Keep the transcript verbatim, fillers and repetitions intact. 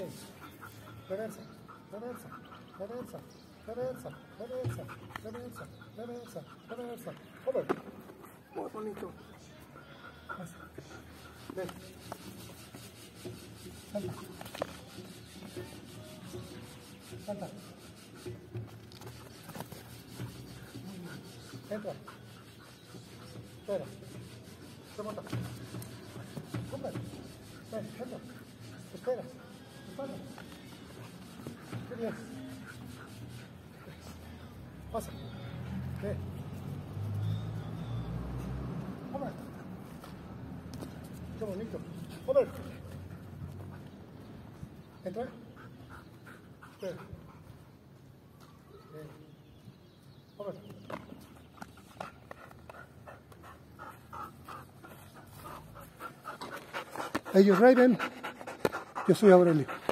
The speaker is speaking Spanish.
reversa, reversa, reversa, reversa, reversa, reversa, reversa, reversa, over. Muy bonito. Más. Ven. Salta. Salta. Entra. Espera. Remota. Super. Ven, entra. Espera. Espera. Qué bien. Pasa. ¿Qué? Hola. Qué bonito. Hola. Entra. Espera. Bien. Hola. Ellos Raven, yo soy Aurelio.